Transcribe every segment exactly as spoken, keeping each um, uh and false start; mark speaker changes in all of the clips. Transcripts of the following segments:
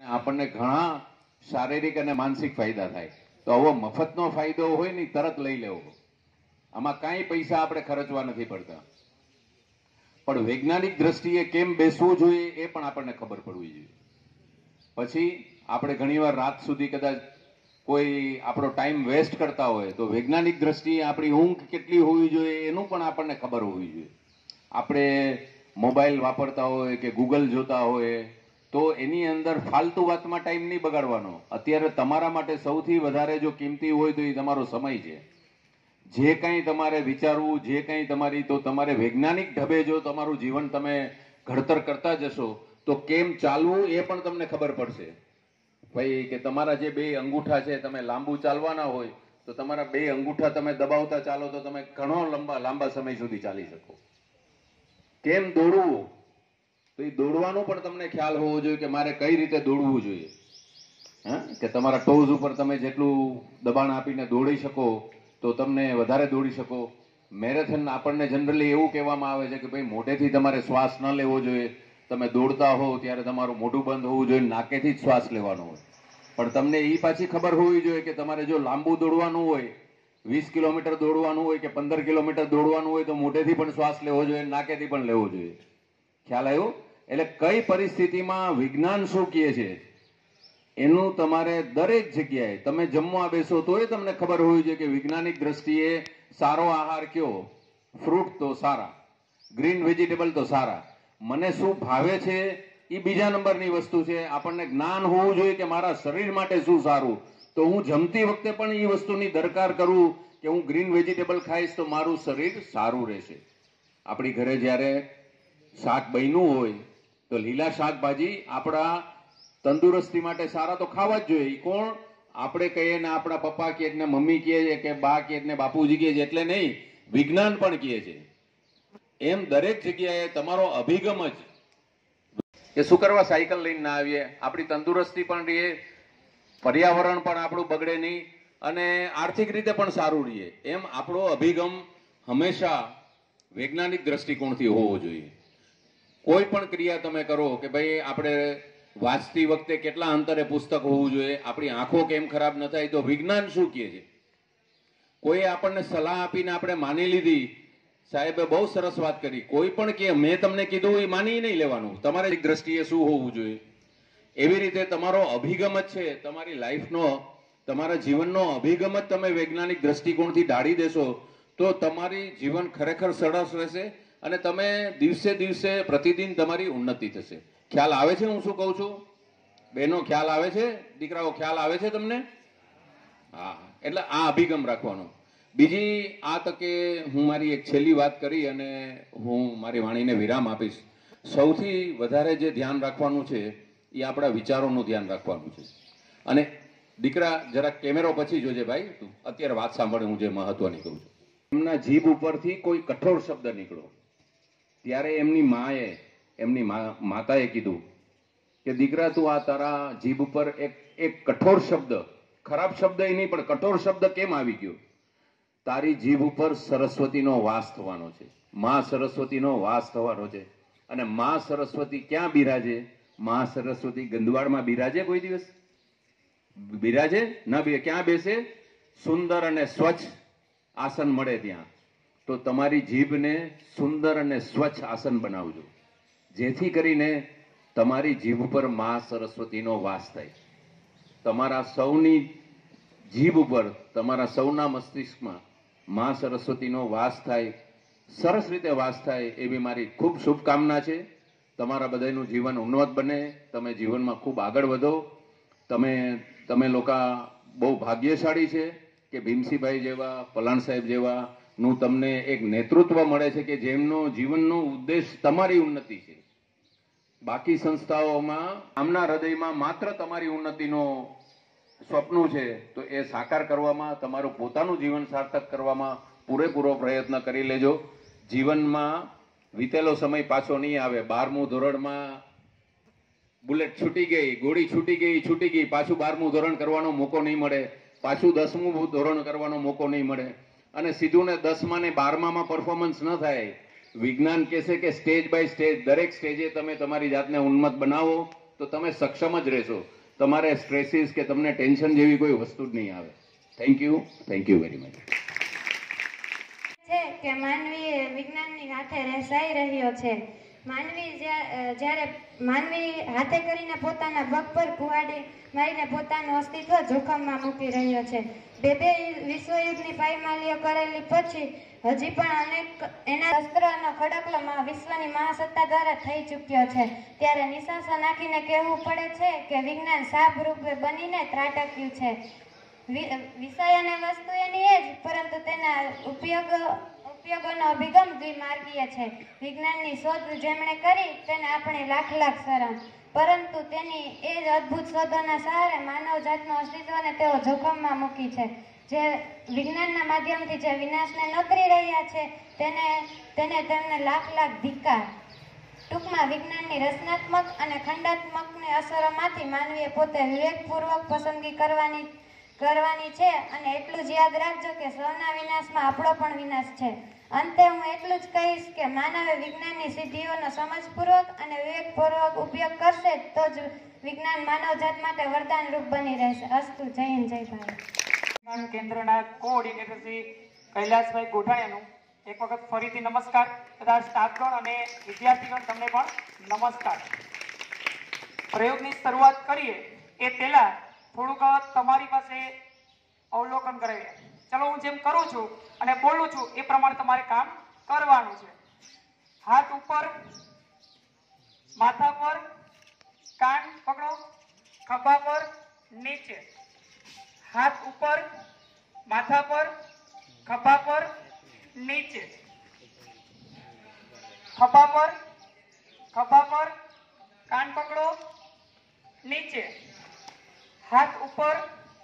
Speaker 1: આપણને ઘણા શારીરિક અને માનસિક ફાયદા થાય. તો આવો મફતનો ફાયદો હોય ને તરત લઈ લેવો. આમાં કાંઈ પૈસા આપણે ખર્ચવા નથી પડતા. પણ વૈજ્ઞાનિક દ્રષ્ટિએ કેમ બેસવું જોઈએ એ પણ આપણને ખબર પડવી જોઈએ. પછી આપણે ઘણીવાર રાત સુધી કદાચ કોઈ આપણો ટાઈમ વેસ્ટ કરતા હોય તો વૈજ્ઞાનિક દ્રષ્ટિએ આપણી ઊંઘ કેટલી હોવી જોઈએ એનું પણ આપણને ખબર હોવી જોઈએ. આપણે મોબાઈલ વાપરતા હોય કે ગૂગલ જોતા હોય તો એની અંદર ફાલતુ વાતમાં ટાઈમ નહીં બગાડવાનો. અત્યારે તમારા માટે સૌથી વધારે જો કિંમતી હોય તો એ તમારો સમય છે. જે કંઈ તમારે વિચારવું, જે કંઈ તમારી, તો તમારે વૈજ્ઞાનિક ઢબે જો તમારું જીવન તમે ઘડતર કરતા જશો તો કેમ ચાલવું એ પણ તમને ખબર પડશે. ભાઈ કે તમારા જે બે અંગૂઠા છે, તમે લાંબુ ચાલવાના હોય તો તમારા બે અંગૂઠા તમે દબાવતા ચાલો તો તમે ઘણો લાંબા લાંબા સમય સુધી ચાલી શકો. કેમ દોડવું, તો એ દોડવાનું પણ તમને ખ્યાલ હોવો જોઈએ કે મારે કઈ રીતે દોડવું જોઈએ. હા, કે તમારા ટોઝ ઉપર તમે જેટલું દબાણ આપીને દોડી શકો તો તમને વધારે દોડી શકો. મેરેથોન આપણને જનરલી એવું કહેવામાં આવે છે કે ભાઈ મોઢેથી તમારે શ્વાસ ન લેવો જોઈએ. તમે દોડતા હો ત્યારે તમારું મોઢું બંધ હોવું જોઈએ, નાકેથી જ શ્વાસ લેવાનો હોય. પણ તમને એ પાછી ખબર હોવી જોઈએ કે તમારે જો લાંબુ દોડવાનું હોય, વીસ કિલોમીટર દોડવાનું હોય કે પંદર કિલોમીટર દોડવાનું હોય તો મોઢેથી પણ શ્વાસ લેવો જોઈએ, નાકેથી પણ લેવો જોઈએ. ખ્યાલ આવ્યો? એટલે કઈ પરિસ્થિતિમાં વિજ્ઞાન શું કહે છે એનું તમારે દરેક જગ્યાએ તમે જમવા બેસો તોય તમને ખબર હોવી જોઈએ કે વૈજ્ઞાનિક દ્રષ્ટિએ સારો આહાર કયો. ફ્રૂટ તો સારા, ગ્રીન વેજીટેબલ તો સારા. મને શું ભાવે છે એ બીજા નંબરની વસ્તુ છે. આપણને જ્ઞાન હોવું જોઈએ કે મારા શરીર માટે શું સારું, તો હું જમતી વખતે પણ એ વસ્તુની દરકાર કરું કે હું ગ્રીન વેજીટેબલ ખાઈશ તો મારું શરીર સારું રહેશે. આપણી ઘરે જ્યારે શાક બન્યું હોય તો લીલા શાકભાજી આપણા તંદુરસ્તી માટે સારા તો ખાવા જ જોઈએ. કોણ? આપણે કહીએ ને આપણા પપ્પા કહે ને મમ્મી કહે છે કે બા કહે ને બાપુજી કહે છે એટલે નહીં, વિજ્ઞાન પણ કહે છે. એમ દરેક જગ્યાએ તમારો અભિગમ જ કે શું કરવા સાયકલ લઈને ના આવીએ, આપણી તંદુરસ્તી પણ રહે, પર્યાવરણ પણ આપણું બગડે નહીં અને આર્થિક રીતે પણ સારું રહે. એમ આપણો અભિગમ હંમેશા વૈજ્ઞાનિક દ્રષ્ટિકોણથી હોવો જોઈએ. કોઈ પણ ક્રિયા તમે કરો કે ભાઈ આપણે વાંચતી વખતે કેટલા અંતરે પુસ્તક હોવું જોઈએ, આપણી આંખો કેમ ખરાબ ન થાય, તો વિજ્ઞાન શું કહે છે. કોઈ આપણને સલાહ આપીને આપણે માની લીધી, સાહેબે બહુ સરસ વાત કરી, કોઈ પણ કે મેં તમને કીધું એ માની નહીં લેવાનું. તમારી દ્રષ્ટિએ શું હોવું જોઈએ એવી રીતે તમારો અભિગમ જ છે તમારી લાઈફનો, તમારા જીવનનો અભિગમ જ તમે વૈજ્ઞાનિક દ્રષ્ટિકોણથી ઢાળી દેશો તો તમારી જીવન ખરેખર સરસ રહેશે અને તમે દિવસે દિવસે પ્રતિદિન તમારી ઉન્નતિ થશે. ખ્યાલ આવે છે હું શું કહું છું? બહેનો ખ્યાલ આવે છે? દીકરાઓ ખ્યાલ આવે છે તમને? હા, એટલે આ અભિગમ રાખવાનો. બીજી આ તકે હું મારી એક છેલ્લી વાત કરી અને હું મારી વાણીને વિરામ આપીશ. સૌથી વધારે જે ધ્યાન રાખવાનું છે એ આપણા વિચારોનું ધ્યાન રાખવાનું છે. અને દીકરા જરા કેમેરો પછી જોજે ભાઈ, તું અત્યારે વાત સાંભળે હું જે મહત્વની કહું છું. એમના જીભ ઉપરથી કોઈ કઠોર શબ્દ નીકળ્યો ત્યારે એમની માએ એમની માતાએ કીધું કે દીકરા તું આ તારા જીભ ઉપર એક એક કઠોર શબ્દ, ખરાબ શબ્દ એ નહીં પણ કઠોર શબ્દ કેમ આવી ગયો? તારી જીભ ઉપર સરસ્વતીનો વાસ થવાનો છે, માં સરસ્વતીનો વાસ થવાનો છે. અને માં સરસ્વતી ક્યાં બિરાજે? માં સરસ્વતી ગંદવાડમાં બિરાજે? કોઈ દિવસ બિરાજે ન? ક્યાં બેસે? સુંદર અને સ્વચ્છ આસન મળે ત્યાં. તો તમારી જીભને સુંદર અને સ્વચ્છ આસન બનાવજો જેથી કરીને તમારી જીભ ઉપર માં સરસ્વતીનો વાસ થાય. તમારા સૌની જીભ ઉપર, તમારા સૌના મસ્તિષ્કમાં માં સરસ્વતીનો વાસ થાય, સરસ રીતે વાસ થાય એવી મારી ખૂબ શુભકામના છે. તમારા બધાનું જીવન ઉન્નત બને, તમે જીવનમાં ખૂબ આગળ વધો. તમે તમે લોકો બહુ ભાગ્યશાળી છે કે ભીમસિંહભાઈ જેવા, પલાણ સાહેબ જેવા નું તમને એક નેતૃત્વ મળે છે કે જેમનો જીવનનો ઉદ્દેશ તમારી ઉન્નતિ છે. બાકી સંસ્થાઓમાં આમના હૃદયમાં માત્ર તમારી ઉન્નતિનો સ્વપ્ન છે, તો એ સાકાર કરવામાં, તમારું પોતાનું જીવન સાર્થક કરવામાં પૂરેપૂરો પ્રયત્ન કરી લેજો. જીવનમાં વીતેલો સમય પાછો નહીં આવે. બારમું ધોરણમાં બુલેટ છૂટી ગઈ, ગોળી છૂટી ગઈ, છૂટી ગઈ, પાછું બારમું ધોરણ કરવાનો મોકો નહીં મળે, પાછું દસમું ધોરણ કરવાનો મોકો નહીં મળે અને સીધું ને દસમા ને બારમામાં પરફોર્મન્સ ન થાય. વિજ્ઞાન કહેશે કે સ્ટેજ બાય સ્ટેજ, દરેક સ્ટેજે તમે તમારી જાતને ઉન્નત બનાવો તો તો તમે સક્ષમ જ રહેશો. તમારે સ્ટ્રેસીસ કે તમને ટેન્શન જેવી કોઈ વસ્તુ જ નહીં આવે. Thank you, thank you very much.
Speaker 2: છે કે માનવી વિજ્ઞાનની હાથે રહેસાઈ રહ્યો છે. માનવી જ્યારે માનવી હાથે કરીને પોતાના પગ પર કુહાડી મારીને પોતાનું અસ્તિત્વ જોખમમાં મૂકી રહ્યો છે. બે બે વિશ્વયુદ્ધની પાયમાલીઓ કરેલી પછી હજી પણ અનેક એના શસ્ત્રનો ખડકલો વિશ્વની મહાસત્તા દ્વારા થઈ ચૂક્યો છે. ત્યારે નિશાસો નાખીને કહેવું પડે છે કે વિજ્ઞાન સાપ રૂપે બનીને ત્રાટક્યું છે. વિષય અને વસ્તુ એની એ જ, પરંતુ તેના ઉપયોગ ઉપયોગોનો અભિગમ દ્વિમાર્ગીય છે. વિજ્ઞાનની શોધ જેમણે કરી તેને આપણે લાખ લાખ સલામ, પરંતુ તેની એ જ અદ્ભુત શોધોના સહારે માનવજાતનું અસ્તિત્વને તેઓ જોખમમાં મૂકી છે. જે વિજ્ઞાનના માધ્યમથી જે વિનાશને નોતરી રહ્યા છે તેને તેને તેમને લાખ લાખ ધિક્કાર. ટૂંકમાં વિજ્ઞાનની રચનાત્મક અને ખંડાત્મકની અસરોમાંથી માનવીએ પોતે વિવેકપૂર્વક પસંદગી કરવાની કરવાની છે. અને એટલું જ યાદ રાખજો કે સૌના વિનાશમાં આપણો પણ વિનાશ છે. અંતે હું એટલું જ કહીશ કે માનવે વિજ્ઞાનની સિદ્ધિઓનો સમજપૂર્વક અને વિવેકપૂર્વક ઉપયોગ કરશે તો જ વિજ્ઞાન માનવજાત માટે વરદાન રૂપ બની રહેશે. અસ્તુ. જય હિન્દ, જય ભારત.
Speaker 3: વિજ્ઞાન કેન્દ્રના કોઓર્ડિનેટર શ્રી કૈલાસભાઈ ગોઠાણીયાનું એક વખત ફરીથી નમસ્કાર. બધા સ્ટાફગણ અને વિદ્યાર્થીગણ તમને પણ નમસ્કાર. પ્રયોગની શરૂઆત કરીએ એ પહેલા થોડુંક તમારી પાસે અવલોકન કરાવીએ. ચલો, હું જેમ કરું છું અને બોલું છું એ પ્રમાણે તમારે કામ કરવાનું છે. હાથ ઉપર, માથા પર, કાન પકડો, ખભા પર, નીચે. હાથ ઉપર, માથા પર, ખભા પર, નીચે. ખભા પર, ખભા પર, કાન પકડો, નીચે. હાથ ઉપર,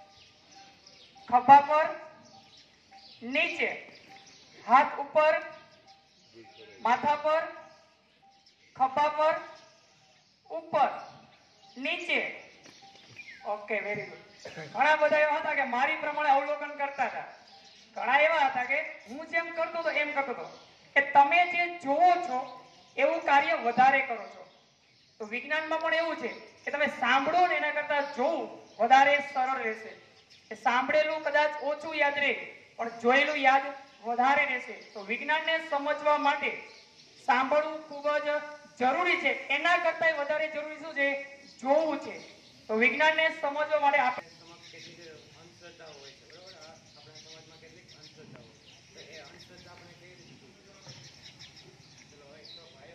Speaker 3: ખભા પર, નીચે. હાથ ઉપર, માથા પર, ખભા પર, ઉપર, નીચે. Okay, very good. ઘણા બધા એવા હતા કે મારી પ્રમાણે અવલોકન કરતા હતા. ઘણા એવા હતા કે હું જેમ કરતો હતો એમ કરતો હતો. કે તમે જે જોવો છો એવું કાર્ય વધારે કરો છો. તો વિજ્ઞાનમાં પણ એવું છે કે તમે સાંભળો ને એના કરતા જોવું વધારે સરળ રહેશે. કે સાંભળેલું કદાચ ઓછું યાદ રહે પણ જોયેલું યાદ વધારે રહેશે. તો વિજ્ઞાનને સમજવા માટે સાંભળવું ખૂબ જ જરૂરી છે. એના કરતા વધારે જરૂરી શું છે? જોવું છે. તો વિજ્ઞાનને સમજવા માટે આપણે અંધશ્રદ્ધાઓ હોય છે, બરાબર? આપણા સમાજમાં કેટલીક અંધશ્રદ્ધાઓ તો એ અંધશ્રદ્ધા આપણે કઈ રીતે ચલો એક તો ભાઈઓ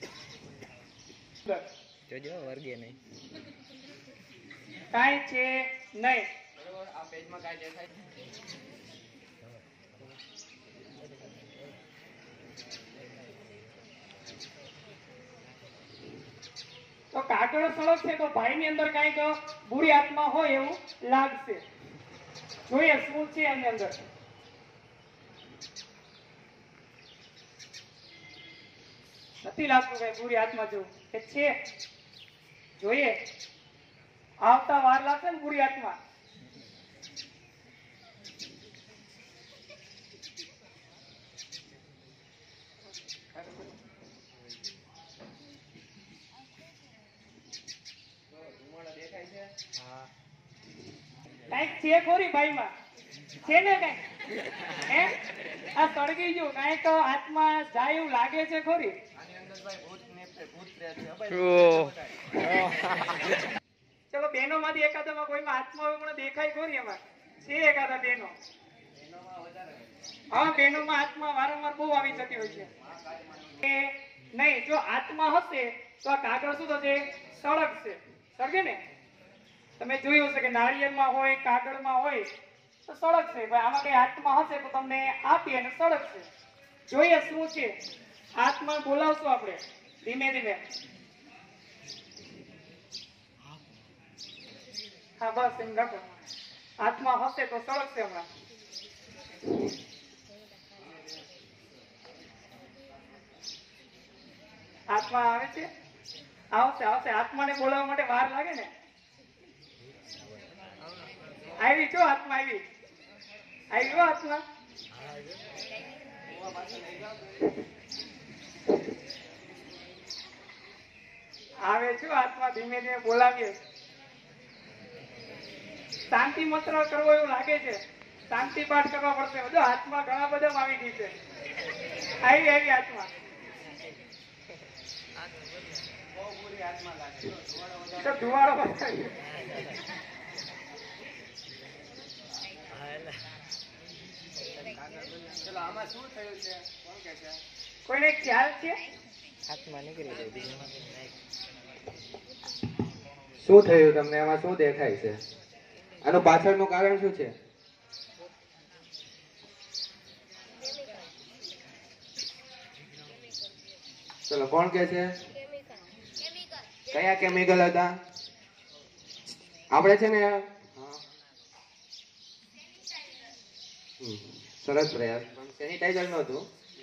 Speaker 3: જોજો વર્ગે નહીં કાઈ છે નહીં, બરાબર? આ પેજમાં કાઈ દેખાય તો કાગળ સળગશે તો ભાઈની અંદર કઈક બુરી આત્મા હોય એવું લાગશે. જોઈએ શું છે એની અંદર. નથી લાગતું કઈ બુરી આત્મા જેવું કે છે. જોઈએ, આવતા વાર લાગશે ને બુરી આત્મા. કઈક છે ખોરી ભાઈમાં છે ને કઈક હે આ સળગી ગયું કઈક આત્મા જાય એવું લાગે છે ખોરી. ચલો બેનો માંથી એકાદામાં કોઈમાં આત્મા પણ દેખાય ખોરી. એમાં છે એકાદા બેનો. હા, બેનો માં આત્મા વારંવાર બહુ આવી જતી હોય છે. નહીં, જો આત્મા હશે તો આ કાગળ શું થશે? સળગશે. સળગે ને? તમે જોયું હશે કે નાળિયેરમાં હોય, કાગળમાં હોય તો સળગશે. ભાઈ આમાં કઈ આત્મા હશે તો તમને આપી અને સળગશે. જોઈએ શું છે. આત્મા બોલાવશું આપણે ધીમે ધીમે. હા, બસ એમ રાખો. આત્મા હશે તો સળગશે હમણાં. આત્મા આવે છે? આવશે આવશે. આત્માને બોલાવવા માટે વાર લાગે ને. આવી જો આત્મા આવી આવી ગયો આત્મા. આવે છું હાથમાં ધીમે ધીમે બોલાવીએ. શાંતિ મંત્ર કરવો એવું લાગે છે. શાંતિ પાઠ કરવા પડશે. બધું હાથમાં ઘણા બધા આવી ગઈ છે. આવી આવી હાથમાં તો ધુવાડો બતાવી.
Speaker 4: ચલો આમાં શું થયું છે કોણ કે છે?
Speaker 3: કોઈને ખ્યાલ છે?
Speaker 4: શું થયું તમને? આમાં શું દેખાય છે? આનું પાછળનું કારણ શું છે? ચલો કોણ કે છે? કયા કેમિકલ હતા? આપણે છે ને હમ, સરસ પ્રયાસ, પણ સેનિટાઈઝર નહોતું.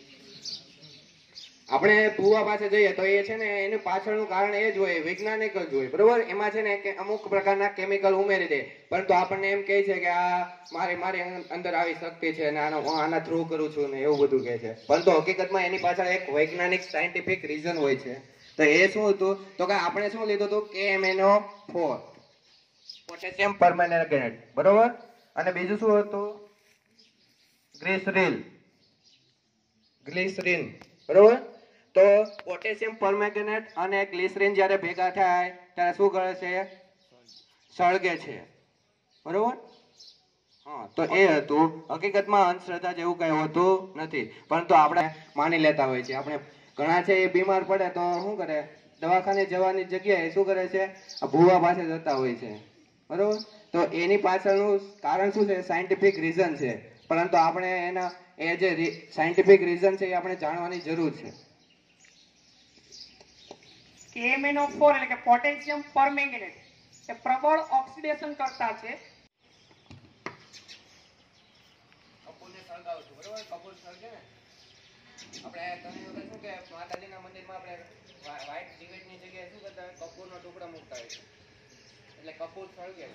Speaker 4: આપણે ભૂવા પાસે જઈએ તો એ છે ને એનું પાછળનું કારણ એ જ હોય, વૈજ્ઞાનિક જ હોય, બરોબર. એમાં છે ને કે અમુક પ્રકારના કેમિકલ ઉમેરી દે, પરંતુ આપણને એમ કહે છે કે આ મારી મારી અંદર આવી શક્તિ છે ને આનો હું આના થ્રુ કરું છું ને એવું બધું કહે છે. પરંતુ હકીકતમાં એની પાછળ એક વૈજ્ઞાનિક સાયન્ટિફિક રીઝન હોય છે. તો એ શું હતું? તો કે આપણે શું લીધું હતું? K M N O four, potassium permanganate, બરોબર. અને બીજું શું હતું? ગ્લિસરીન, ગ્લિસરીન, બરોબર. તો પોટેશિયમ પરમેંગનેટ અને ગ્લિસરીન જ્યારે ભેગા થાય ત્યારે શું કરે છે? સળગે છે, બરોબર. હા, તો એ હતું. હકીકતમાં અંધશ્રદ્ધા જેવું કઈ હોતું નથી, પરંતુ આપણે માની લેતા હોય છે. આપણે ઘણા છે એ બીમાર પડે તો શું કરે? દવાખાને જવાની જગ્યાએ શું કરે છે? ભૂવા પાસે જતા હોય છે, બરોબર. તો એની પાછળનું કારણ શું છે? સાયન્ટિફિક રીઝન છે. પરંતુ આપણે એના એ જે સાયન્ટિફિક રીઝન છે એ આપણે જાણવાની જરૂર છે.
Speaker 3: કે એમ એન ઓ ફોર એટલે કે પોટેશિયમ પરમેંગનેટ એ પ્રબળ ઓક્સિડેશન કરતા છે.
Speaker 4: કપૂરને સળગાવશું, બરોબર. કપૂર સળગે ને, આપણે ઘણી વખત શું કે માતાજીના મંદિરમાં આપણે વ્હાઈટ દિવેટની જગ્યાએ શું કરતા હોય? કપૂરનો ટુકડો મૂકતા હોય છે, એટલે કપૂર સળગે.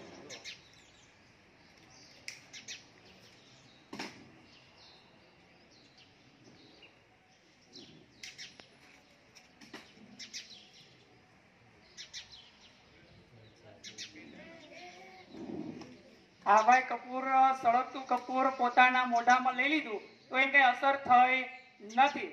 Speaker 3: આ ભાઈ કપૂર સળગતું કપૂર પોતાના મોઢામાં લઈ લીધું તો એ કઈ અસર થઈ નથી.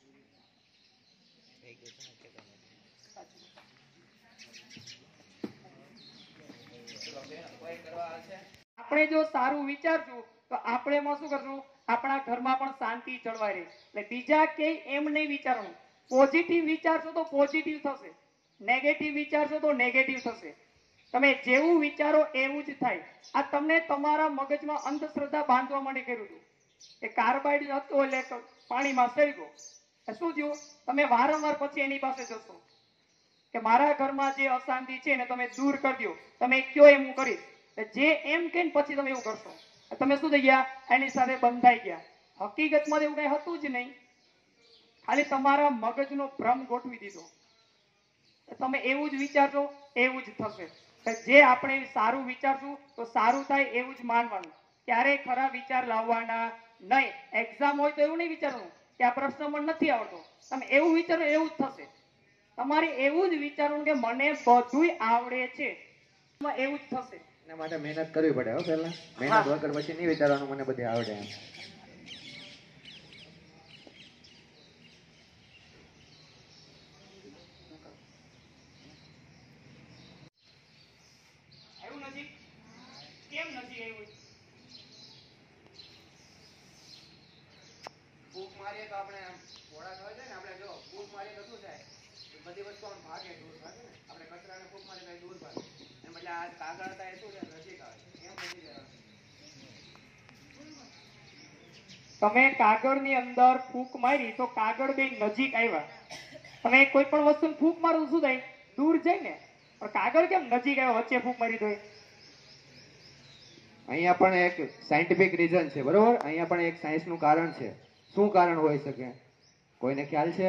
Speaker 3: આપણે જો સારું વિચારશું તો આપણે એમાં શું કરશું? આપણા ઘરમાં પણ શાંતિ જળવાઈ રહે. એટલે બીજા કે એમ નહીં વિચારવાનું. પોઝિટિવ વિચારશો તો પોઝિટિવ થશે, નેગેટિવ વિચારશો તો નેગેટિવ થશે. તમે જેવું વિચારો એવું જ થાય. આ તમને તમારા મગજમાં અંધશ્રદ્ધા બાંધવા માટે કર્યું હતું કે કાર્બાઇડ હતો એટલે પાણીમાં સળગ્યો. શું થયું? તમે વારંવાર પછી એની પાસે જશો કે મારા ઘરમાં જે અશાંતિ છે ને તમે દૂર કરી દો, તમે કયો એમ હું કરીશ. જે એમ કે પછી તમે એવું કરશો. તમે શું થઈ ગયા? એની સાથે બંધાઈ ગયા. હકીકતમાં એવું કઈ હતું જ નહીં, ખાલી તમારા મગજનો ભ્રમ ગોઠવી દીધો. તમે એવું જ વિચારશો એવું જ થશે. જે આપણે સારું વિચારશું તો સારું થાય એવું જ માનવાનું. ક્યારેય ખરા વિચાર લાવવાના નહીં. એક્ઝામ હોય તો એવું નહીં વિચારવાનું કે આ પ્રશ્ન મને નથી આવડતો. તમે એવું વિચારો એવું જ થશે. તમારે એવું જ વિચારવાનું કે મને બધું આવડે છે, એવું જ થશે.
Speaker 4: એના માટે મહેનત કરવી પડે. હો પહેલા મહેનત વગર પછી નહીં વિચારવાનું મને બધું આવડે એમ.
Speaker 3: એવું નજીક કેમ નજીક આવ્યું?
Speaker 4: ફૂંક મારીએ તો આપણે ઘોડા થવા જાય ને. આપણે જો ફૂંક મારીએ તો શું થાય? બધી વસ્તુ આમ ભાગે, દૂર ભાગે ને. આપણે કચરાને ફૂંક મારીએ તો દૂર ભાગે. એમ એટલે આ કાગળ હતા એ શું છે? નજીક આવે. એમ નજીક આવે.
Speaker 3: તમે કાગળની અંદર ફૂંક મારી તો કાગળ બે નજીક આવ્યા. તમે કોઈ પણ વસ્તુ ફૂંક મારો શું થાય? દૂર જાય ને. પણ કાગળ કેમ નજીક આવ્યો વચ્ચે ફૂંક મારી તો?
Speaker 4: અહીંયા પણ એક સાયન્ટિફિક રીઝન છે, બરોબર. અહીંયા પણ એક સાયન્સનું કારણ છે. શું કારણ હોઈ શકે? કોઈને ખ્યાલ છે?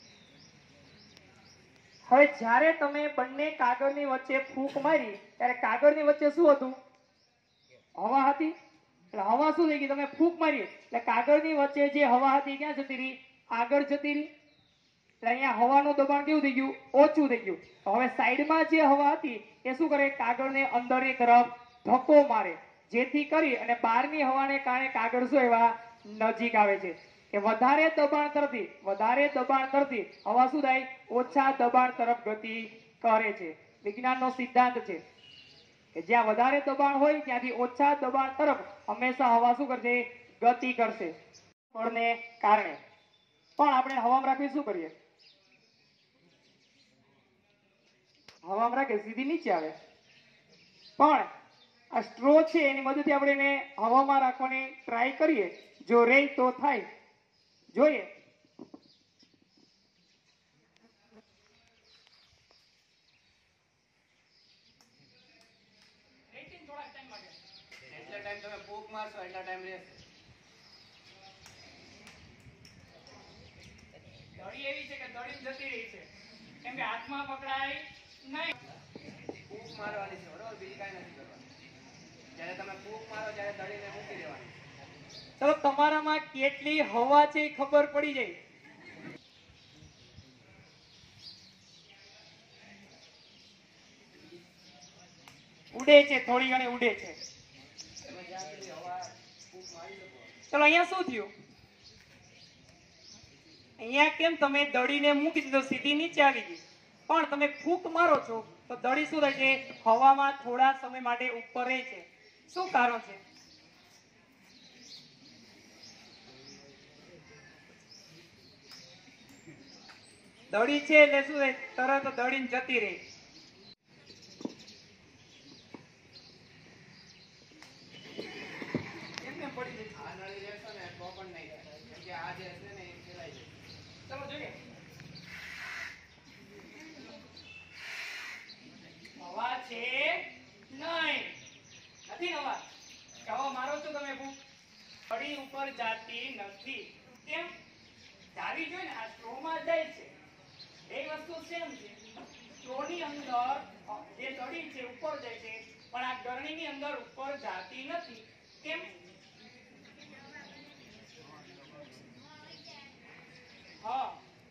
Speaker 3: હવે જ્યારે તમે બંને કાગળની વચ્ચે ફૂંક મારી ત્યારે કાગળની વચ્ચે શું હતું? હવા હતી. એટલે હવા શું થઈ ગઈ? તમે ફૂંક મારી એટલે કાગળની વચ્ચે જે હવા હતી ક્યાં જતી રહી? આગળ જતી રહી.
Speaker 5: એટલે અહીંયા હવાનું દબાણ કેવું થઈ ગયું? ઓછું થઈ ગયું. હવે સાઈડમાં જે હવા હતી એ શું કરે? કાગળને અંદરની તરફ ધક્કો મારે, જેથી કરી અને બહારની હવાને કારણે કાગળ શું એવા નજીક આવે છે. કે વધારે દબાણ તરફથી વધારે દબાણ તરફથી હવા શું થાય? ઓછા દબાણ તરફ ગતિ કરે છે. વિજ્ઞાનનો સિદ્ધાંત છે કે જ્યાં વધારે દબાણ હોય ત્યાંથી ઓછા દબાણ તરફ હંમેશા હવા શું કરશે? ગતિ કરશે. બળને કારણે પણ આપણે હવામાં રાખી શું કરીએ? હવામાં રાખે સીધી નીચે આવે. પણ આ સ્ટ્રો છે એની મદદથી આપણે એને હવામાં રાખવાની ટ્રાય કરીએ. જો રે તો થાય. જોઈએ.
Speaker 4: એટલા ટાઈમ તમે ફૂંક મારશો એટલા ટાઈમ રહેશે.
Speaker 5: દડી એવી છે કે દડી જતી રહી છે, કેમ કે હાથમાં પકડાય નહીં.
Speaker 4: ફૂંક મારવાની છે, બરોબર? બીજી કાંઈ નથી કરવાનું. જ્યારે તમે ફૂંક મારો ત્યારે દડીને મૂકી દેવાની.
Speaker 5: તો તમારામાં કેટલી હવા છે એ ખબર પડી જાય. ઉડે છે, થોડી ઘણી ઉડે છે.
Speaker 4: તમે જ્યાં સુધી હવા ફૂંક મારી શકો.
Speaker 5: ચલો અહીંયા શું થયું? અહીંયા કેમ તમે દડીને મૂકી દીધો, સીધી નીચે આવી ગઈ. પણ તમે ફૂંક મારો છો તો દડી શું થાય છે? હવામાં થોડા સમય માટે ઉપર રહે છે. શું કારણ છે? દડી છે એટલે શું થાય? તરત દડીને જતી રહી. એમને પડી જશે.
Speaker 4: આ નળી લેશો ને તો પણ નહીં થાય, કેમ કે આ જે હશે ને એ ફેલાઈ જશે.
Speaker 5: ચલો જોઈએ. હવા છે નહીં, નથી હવા. હવા મારો છો તમે ફૂંક, દડી ઉપર જાતી નથી. કેમ? જાવી જોઈએ ને. આ સ્ટ્રોમાં જાય છે, એ વસ્તુ સેમ છે. સ્ટ્રોની અંદર જે દડી છે ઉપર જાય છે, પણ આ ગરણીની અંદર ઉપર જાતી નથી. કેમ? હા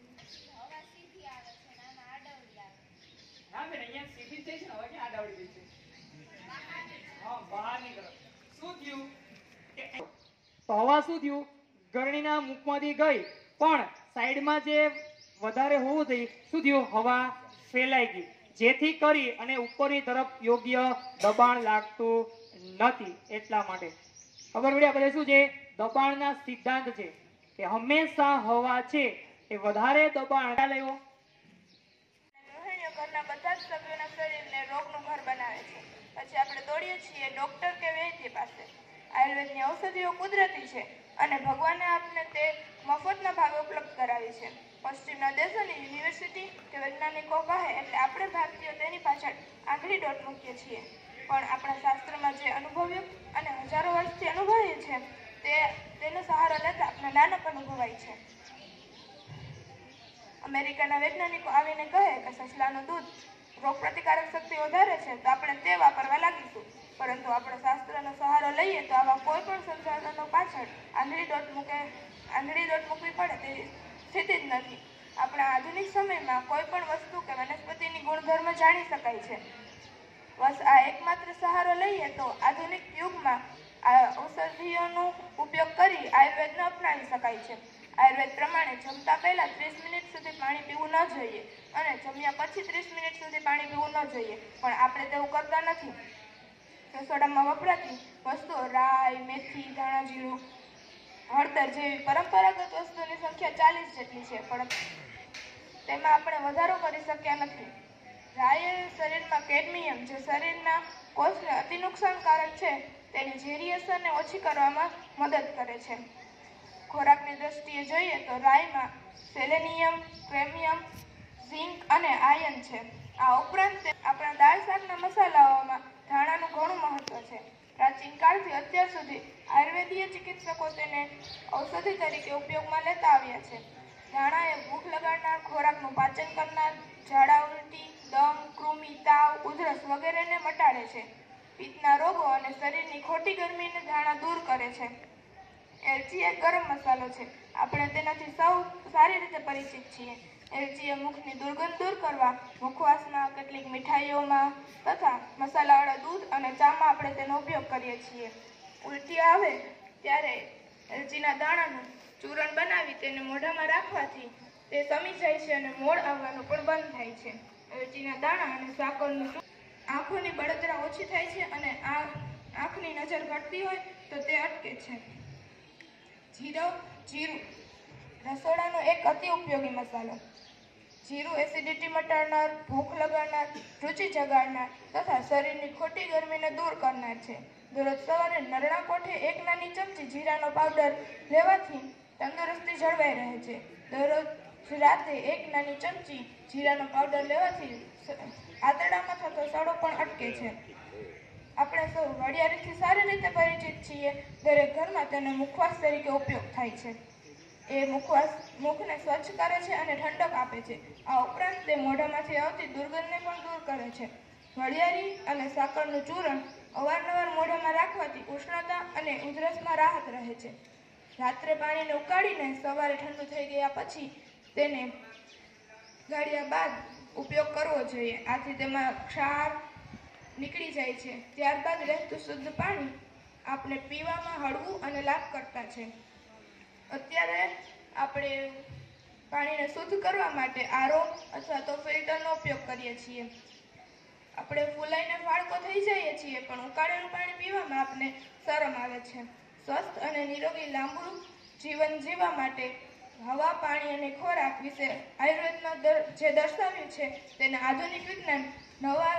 Speaker 5: ના બેન, અહીંયા સીધી જ છે ને. હવે ક્યાં આડાવડી છે? હા, બહારની તરફ. શું થયું? તો હવા શું થયું? ગરણીના મુખમાંથી ગઈ, પણ સાઈડમાં જે વધારે હોવું જોઈએ શું થયું? હવા ફેલાઈ ગઈ, જેથી કરી અને ઉપરની તરફ યોગ્ય દબાણ લાગતું નથી. એટલા માટે ખબર પડી આપણે શું છે? દબાણના સિદ્ધાંત છે કે હંમેશા હવા છે એ વધારે દબાણ લેવો.
Speaker 6: ગૃહિણીઓ ઘરના બધા જ સભ્યોના શરીરને રોગનું ઘર બનાવે છે. પછી આપણે દોડીએ છીએ ડોક્ટર કે વૈદ્ય પાસે. આયુર્વેદની ઔષધિઓ કુદરતી છે અને ભગવાને આપને તે મફતના ભાવે ઉપલબ્ધ કરાવી છે. પશ્ચિમના દેશોની યુનિવર્સિટી કે વૈજ્ઞાનિકો કહે એટલે આપણે ભારતીયો તેની પાછળ આંગળી દોટ મૂકીએ છીએ. પણ આપણા શાસ્ત્રમાં જે અનુભવ્યું અને હજારો વર્ષથી અનુભવીએ છે તે તેનો સહારો લેતા આપણે નાનક અનુભવાય છે. અમેરિકાના વૈજ્ઞાનિકો આવીને કહે કે સસલાનું દૂધ રોગ પ્રતિકારક શક્તિ વધારે છે તો આપણે તે વાપરવા લાગીશું. પરંતુ આપણે શાસ્ત્રનો સહારો લઈએ તો આવા કોઈ પણ સંસાધનો પાછળ આંધળી દોટ મૂકે આંધળી દોટ મૂકવી પડે તેવી સ્થિતિ જ નથી. આપણા આધુનિક સમયમાં કોઈ પણ વસ્તુ કે વનસ્પતિની ગુણધર્મ જાણી શકાય છે. બસ આ એકમાત્ર સહારો લઈએ તો આધુનિક યુગમાં આ ઔષધિઓનો ઉપયોગ કરી આયુર્વેદને અપનાવી શકાય છે. આયુર્વેદ પ્રમાણે જમતા પહેલા ત્રીસ મિનિટ સુધી પાણી પીવું ન જોઈએ અને જમ્યા પછી ત્રીસ મિનિટ સુધી પાણી પીવું ન જોઈએ. પણ આપણે તેવું કરતા નથી. રસોડામાં વપરાતી વસ્તુઓ રાઈ, મેથી, ધાણા જીરું, હળદર જેવી પરંપરાગત વસ્તુની સંખ્યા ચાલીસ જેટલી છે, પણ તેમાં આપણે વધારો કરી શક્યા નથી. રાઈ એ શરીરમાં કેડમિયમ જે શરીરના કોષને અતિ નુકસાનકારક છે તેની ઝેરી અસરને ઓછી કરવામાં મદદ કરે છે. ખોરાકની દ્રષ્ટિએ જોઈએ તો રાઈમાં સેલેનિયમ, ક્રેમિયમ, ઝિંક અને આયર્ન છે. આ ઉપરાંત આપણા દાળ શાકના મસાલાઓમાં ધાણાનું ઘણું મહત્વ છે. પ્રાચીન કાળથી અત્યાર સુધી આયુર્વેદીય ચિકિત્સકો તેને ઔષધિ તરીકે ઉપયોગમાં લેતા આવ્યા છે. ધાણા એ ભૂખ લગાડનાર, ખોરાકનું પાચન કરનાર, ઝાડા ઉલટી, દમ, કૃમિ, તાવ, ઉધરસ વગેરેને મટાડે છે. પિત્તના રોગો અને શરીરની ખોટી ગરમીને ધાણા દૂર કરે છે. એલચી એક ગરમ મસાલો છે. આપણે તેનાથી સૌ સારી રીતે પરિચિત છીએ. એલચીએ મુખની દુર્ગંધ દૂર કરવા મુખવાસમાં, કેટલીક મીઠાઈઓમાં તથા મસાલાવાળા દૂધ અને ચામાં આપણે તેનો ઉપયોગ કરીએ છીએ. ઉલટી આવે ત્યારે એલચીના દાણાનું ચૂરણ બનાવી તેને મોઢામાં રાખવાથી તે સમી જાય છે અને મોડ આવવાનું પણ બંધ થાય છે. એલચીના દાણા અને સાકરનું આંખોની બળતરા ઓછી થાય છે અને આ આંખની નજર ઘટતી હોય તો તે અટકે છે. જીરો જીરું રસોડાનો એક અતિ ઉપયોગી મસાલો. જીરું એસિડિટી મટાડનાર, ભૂખ લગાડનાર, રુચિ જગાડનાર તથા શરીરની ખોટી ગરમીને દૂર કરનાર છે. દરરોજ સવારે નરણા કોઠે એક નાની ચમચી જીરાનો પાવડર લેવાથી તંદુરસ્તી જળવાઈ રહે છે. દરરોજ રાતે એક નાની ચમચી જીરાનો પાવડર લેવાથી આંતરડામાં થતો સડો પણ અટકે છે. આપણે સૌ વડિયાળીથી સારી રીતે પરિચિત છીએ. દરેક ઘરમાં તેનો મુખવાસ તરીકે ઉપયોગ થાય છે. એ મુખવાસ મુખને સ્વચ્છ કરે છે અને ઠંડક આપે છે. આ ઉપરાંત તે મોઢામાંથી આવતી દુર્ગંધને પણ દૂર કરે છે. વડિયાળી અને સાકરનું ચૂરણ અવારનવાર મોઢામાં રાખવાથી ઉષ્ણતા અને ઉધરસમાં રાહત રહે છે. રાત્રે પાણીને ઉકાળીને સવારે ઠંડુ થઈ ગયા પછી તેને ગાળ્યા બાદ ઉપયોગ કરવો જોઈએ. આથી તેમાં ક્ષાર નીકળી જાય છે. ત્યારબાદ રહેતું શુદ્ધ પાણી આપણે પીવામાં હળવું અને લાભ કરતા છે. અત્યારે આપણે પાણીને શુદ્ધ કરવા માટે આરો અથવા તો ફિલ્ટરનો ઉપયોગ કરીએ છીએ. આપણે ફૂલાઈને ફાળકો થઈ જઈએ છીએ પણ ઉકાળેલું પાણી પીવામાં આપણે શરમ આવે છે. સ્વસ્થ અને નિરોગી લાંબુ જીવન જીવવા માટે હવા, પાણી અને ખોરાક વિશે આયુર્વેદમાં જે દર્શાવ્યું છે તેને આધુનિક વિજ્ઞાન નવા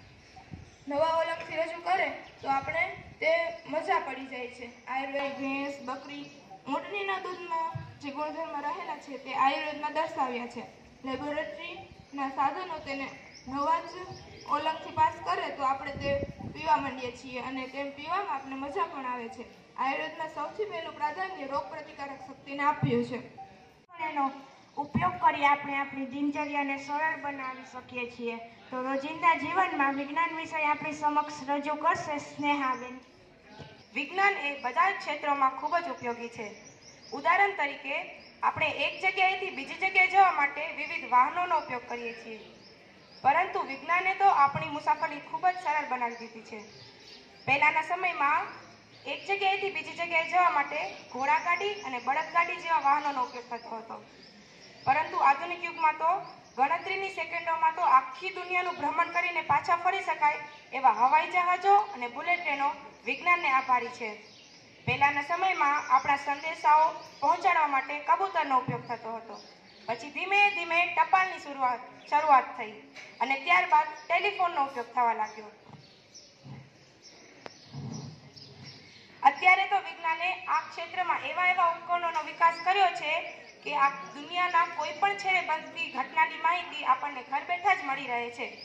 Speaker 6: નવા ઓલંગથી રજૂ કરે તો આપણે તે મજા પડી જાય છે. આયુર્વેદ ભેંસ, બકરી, ઊંટણીના દૂધમાં જે ગુણધર્મ રહેલા છે તે આયુર્વેદમાં દર્શાવ્યા છે. લેબોરેટરીના સાધનો તેને નવા જ ઓલંગથી પાસ કરે તો આપણે તે પીવા માંડીએ છીએ અને તેમ પીવામાં આપણે મજા પણ આવે છે. આયુર્વેદમાં સૌથી પહેલું પ્રાધાન્ય રોગ પ્રતિકારક શક્તિને આપ્યું છે.
Speaker 2: એનો ઉપયોગ કરી આપણે આપણી દિનચર્યાને સરળ બનાવી શકીએ છીએ. તો રોજિંદા જીવનમાં વિજ્ઞાન વિષય આપણી સમક્ષ રજૂ કરશે સ્નેહાબેન.
Speaker 7: વિજ્ઞાન એ બધા જ ક્ષેત્રોમાં ખૂબ જ ઉપયોગી છે. ઉદાહરણ તરીકે આપણે એક જગ્યાએથી બીજી જગ્યાએ જવા માટે વિવિધ વાહનોનો ઉપયોગ કરીએ છીએ, પરંતુ વિજ્ઞાને તો આપણી મુસાફરી ખૂબ જ સરળ બનાવી દીધી છે. પહેલાના સમયમાં એક જગ્યાએથી બીજી જગ્યાએ જવા માટે ઘોડાગાડી અને બળદગાડી જેવા વાહનોનો ઉપયોગ થતો હતો, પરંતુ આધુનિક યુગમાં તો ગણતરીની સેકન્ડોમાં તો આખી દુનિયાનું ભ્રમણ કરીને પાછા ફરી શકાય એવા હવાઈ જહાજો અને બુલેટ ટ્રેનો વિજ્ઞાનને આભારી છે. પહેલાના સમયમાં આપણા સંદેશાઓ પહોંચાડવા માટે કબૂતરનો ઉપયોગ થતો હતો. પછી ધીમે ધીમે ટપાલની શરૂઆત શરૂઆત થઈ અને ત્યારબાદ ટેલિફોનનો ઉપયોગ થવા લાગ્યો. અત્યારે તો વિજ્ઞાને આ ક્ષેત્રમાં એવા એવા ઉપકરણોનો વિકાસ કર્યો છે કે આ દુનિયાના કોઈ પણ છેડે બનતી ઘટનાની માહિતી આપણને ઘર બેઠા જ મળી રહે છે.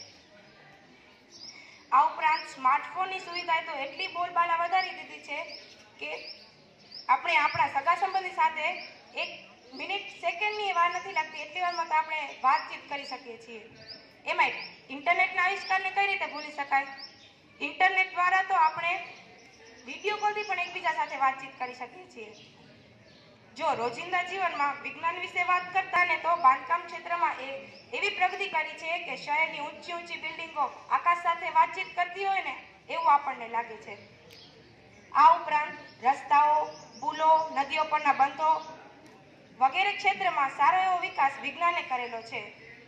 Speaker 7: આ ઉપરાંત સ્માર્ટફોનની સુવિધાએ તો એટલી બોલબાલા વધારી દીધી છે કે આપણે આપણા સગા સંબંધી સાથે એક મિનિટ સેકન્ડની વાર નથી લાગતી એટલી વારમાં તો આપણે વાતચીત કરી શકીએ છીએ. એમાંય ઇન્ટરનેટના આવિષ્કારને કઈ રીતે ભૂલી શકાય? ઇન્ટરનેટ દ્વારા તો આપણે વિડીયો કોલથી પણ એકબીજા સાથે વાતચીત કરી શકીએ છીએ. જો રોજિંદા જીવનમાં વિજ્ઞાન વિશે વાત કરતા ને તો બાંધકામ ક્ષેત્રમાં એ એવી પ્રગતિ કરી છે કે શહેરની ઊંચી ઊંચી બિલ્ડિંગો આકાશ સાથે વાતચીત કરતી હોય ને એવું આપણને લાગે છે. આ ઉપરાંત રસ્તાઓ, પુલો, નદીઓ પરના બંધો વગેરે ક્ષેત્રમાં સારો એવો વિકાસ વિજ્ઞાને કરેલો છે.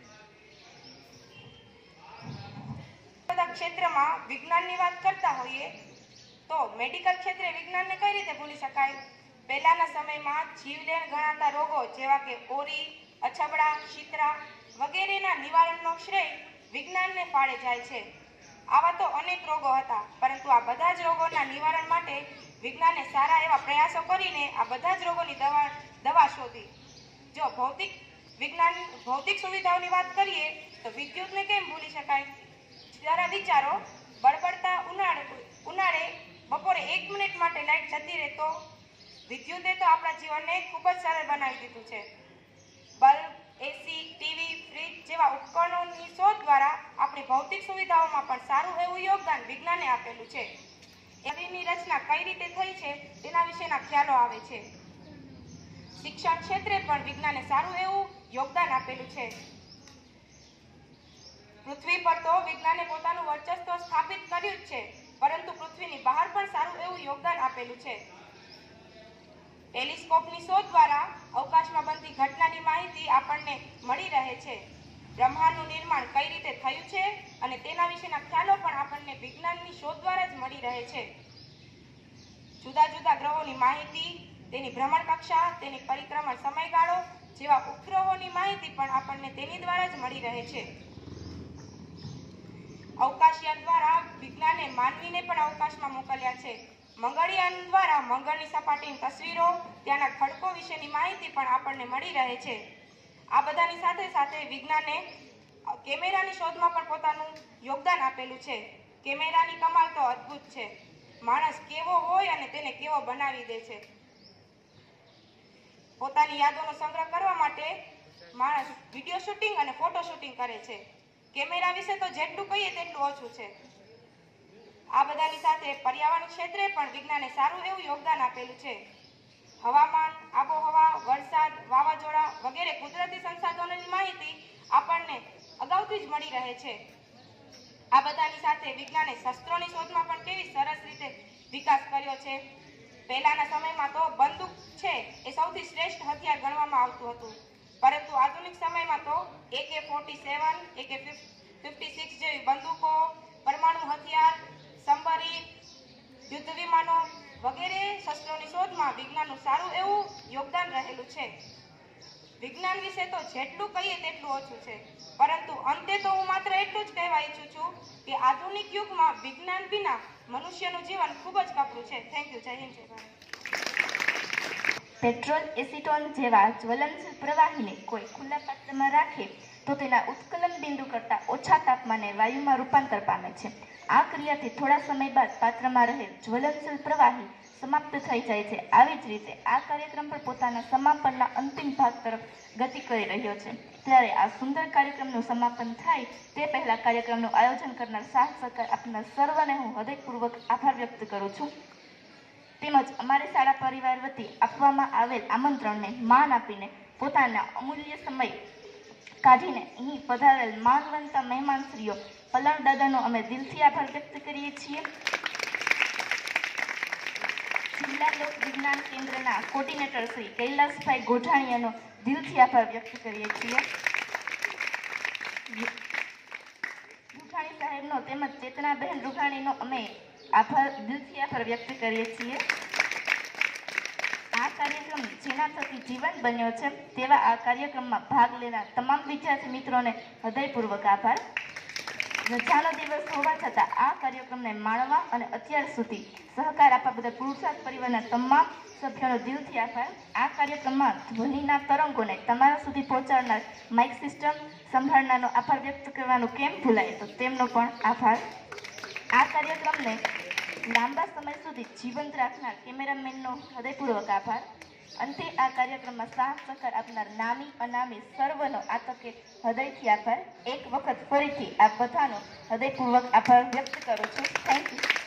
Speaker 7: બધા ક્ષેત્રમાં વિજ્ઞાનની વાત કરતા હોઈએ તો મેડિકલ ક્ષેત્રે વિજ્ઞાનને કઈ રીતે ભૂલી શકાય? પહેલાના સમયમાં જીવલેણ ગણાતા રોગો જેવા કે ઓરી, અછબડા, શીતળા વગેરેના નિવારણનો શ્રેય વિજ્ઞાનને ફાળે જાય છે. આવા તો અનેક રોગો હતા, પરંતુ આ બધા જ રોગોના નિવારણ માટે વિજ્ઞાને સારા એવા પ્રયાસો કરીને આ બધા જ રોગોની દવા દવા શોધી. જો ભૌતિક વિજ્ઞાન ભૌતિક સુવિધાઓની વાત કરીએ તો વિદ્યુતને કેમ ભૂલી શકાય? જરા વિચારો, બળબડતા ઉનાળે ઉનાળે બપોરે એક મિનિટ માટે લાઈટ જતી રહે તો વિદ્યુતે તો આપણા જીવનને ખૂબ જ સરળ બનાવી દીધું છે. બલ્બ, એસી, ટીવી, ફ્રીજ જેવા ઉપકરણોની શોધ દ્વારા આપણી ભૌતિક સુવિધાઓમાં પણ સારું એવું યોગદાન વિજ્ઞાને આપેલું છે. એની રચના કઈ રીતે થઈ છે તેના વિશેના ખ્યાલો આવે છે. શિક્ષણ ક્ષેત્રે પણ વિજ્ઞાને સારું એવું યોગદાન આપેલું છે. પૃથ્વી પર તો વિજ્ઞાને પોતાનું વર્ચસ્વ સ્થાપિત કર્યું જ છે, પરંતુ પૃથ્વીની બહાર પણ સારું એવું યોગદાન આપેલું છે. ટેલિસ્કોપની શોધ દ્વારા અવકાશમાં બનતી ઘટનાની માહિતી આપણને મળી રહે છે. બ્રહ્માંડનું નિર્માણ કઈ રીતે થયું છે અને તેના વિશેના ખ્યાલો પણ આપણને વિજ્ઞાનની શોધ દ્વારા જ મળી રહે છે. જુદા જુદા ગ્રહોની માહિતી, તેની ભ્રમણ કક્ષા, તેની પરિક્રમણ સમયગાળો જેવા ઉપગ્રહોની માહિતી પણ આપણને તેની દ્વારા જ મળી રહે છે. અવકાશયાન દ્વારા વિજ્ઞાને માનવીને પણ અવકાશમાં મોકલ્યા છે. મંગળયાન દ્વારા મંગળની સપાટીની તસવીરો, ત્યાંના ખડકો વિશેની માહિતી પણ આપણને મળી રહે છે. આ બધાની સાથે સાથે વિજ્ઞાને કેમેરાની શોધમાં પણ પોતાનું યોગદાન આપેલું છે. કેમેરાની કમાલ તો અદ્ભુત છે. માણસ કેવો હોય અને તેને કેવો બનાવી દે છે. પોતાની યાદોનો સંગ્રહ કરવા માટે માણસ વિડીયો શૂટિંગ અને ફોટો શૂટિંગ કરે છે. કેમેરા વિશે તો જેટલું કહીએ તેટલું ઓછું છે. આ બધાની સાથે પર્યાવરણ ક્ષેત્રે પણ વિજ્ઞાને સારું એવું યોગદાન આપેલું છે. હવામાન, આબોહવા, વરસાદ, વાવાઝોડા વગેરે કુદરતી સંસાધનોની માહિતી આપણને અગાઉથી જ મળી રહે છે. આ બધાની સાથે વિજ્ઞાને શસ્ત્રોની શોધમાં પણ કેવી સરસ રીતે વિકાસ કર્યો છે. પહેલાના સમયમાં તો બંદૂક છે એ સૌથી શ્રેષ્ઠ હથિયાર ગણવામાં આવતું હતું, પરંતુ આધુનિક સમયમાં તો એ કે ફોર્ટી સેવન, એ કે ફિફ્ટી સિક્સ જેવી બંદૂકો, પરમાણુ હથિયાર, સંબરી, યુદ્ધ વિમાનો વગેરે શસ્ત્રોની શોધમાં વિજ્ઞાનનું સારું એવું યોગદાન રહેલું છે. વિજ્ઞાન વિશે તો જેટલું કહીએ તેટલું ઓછું છે, પરંતુ અંતે તો હું માત્ર એટલું જ કહેવા ઈચ્છું છું કે આધુનિક યુગમાં વિજ્ઞાન વિના મનુષ્યનું જીવન ખૂબ જ કપરું છે. Thank you. જય હિન્દ, જય ભારત.
Speaker 8: પેટ્રોલ, એસિટોન જેવા જ્વલનશીલ પ્રવાહીને કોઈ ખુલ્લા પાત્રમાં રાખે તો તેના ઉત્કલન બિંદુ કરતાં ઓછા તાપમાને વાયુમાં રૂપાંતર પામે છે. આ ક્રિયાથી થોડા સમય બાદ પાત્રમાં રહેલ જ્વલનશીલ પ્રવાહી સમાપ્ત થઈ જાય છે. આવી જ રીતે આ કાર્યક્રમ પણ પોતાના સમાપનના અંતિમ ભાગ તરફ ગતિ કરી રહ્યો છે. ત્યારે આ સુંદર કાર્યક્રમનું સમાપન થાય તે પહેલા કાર્યક્રમનું આયોજન કરનાર સાથ સહકાર આપનાર સર્વને હું હૃદયપૂર્વક આભાર વ્યક્ત કરું છું. તેમજ અમારી શાળા પરિવાર વતી આપવામાં આવેલ આમંત્રણને માન આપીને પોતાના અમૂલ્ય સમય કાઢીને અહીં પધારેલ માનવંતા મહેમાનશ્રીઓ પલણ દાદાનો અમે દિલથી આભાર વ્યક્ત કરીએ છીએ. જિલ્લા લોક વિજ્ઞાન કેન્દ્રના કોર્ડિનેટર શ્રી કૈલાસભાઈ ગોઢાણીયાનો દિલથી આભાર વ્યક્ત કરીએ છીએ. રૂઘાણી સાહેબનો તેમજ ચેતનાબહેન રૂઘાણીનો અમે આભાર દિલથી આભાર વ્યક્ત કરીએ છીએ. આ કાર્યક્રમ જેના થકી જીવન બન્યો છે તેવા આ કાર્યક્રમમાં ભાગ લેનાર તમામ વિદ્યાર્થી મિત્રોને હૃદયપૂર્વક આભાર. રજાનો દિવસ હોવા છતાં આ કાર્યક્રમને માણવા અને અત્યાર સુધી સહકાર આપવા બદલ પુરુષાર્થ પરિવારના તમામ સભ્યોનો દિલથી આભાર. આ કાર્યક્રમમાં ધ્વનિના તરંગોને તમારા સુધી પહોંચાડનાર માઇક સિસ્ટમ સંભાળનારનો આભાર વ્યક્ત કરવાનું કેમ ભૂલાય, તો તેમનો પણ આભાર. આ કાર્યક્રમને લાંબા સમય સુધી જીવંત રાખનાર કેમેરામેનનો હૃદયપૂર્વક આભાર. અંતે આ કાર્યક્રમમાં સાથ સહકાર આપનાર નામી અનામી સર્વનો આ તકે હૃદયથી આભાર. એક વખત ફરીથી આ બધાનો હૃદયપૂર્વક આભાર વ્યક્ત કરું છું. Thank you.